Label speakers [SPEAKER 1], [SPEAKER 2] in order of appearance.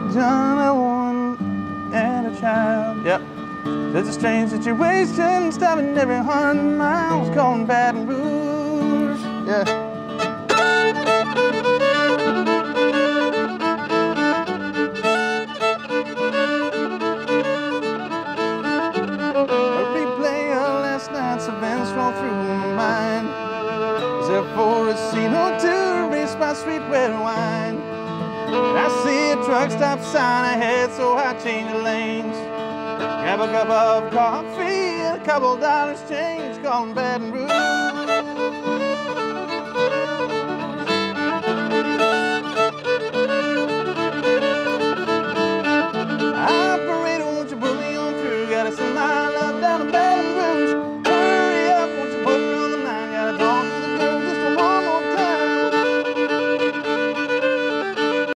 [SPEAKER 1] John, a woman, and a child. Yep. There's a strange situation stopping every 100 miles, calling Baton Rouge. Yeah. Events roll through my mind. Is there for a scene or two to erase my sweet red wine? And I see a truck stop sign ahead, so I change the lanes. Grab a cup of coffee and a couple dollars change, calling Baton Rouge.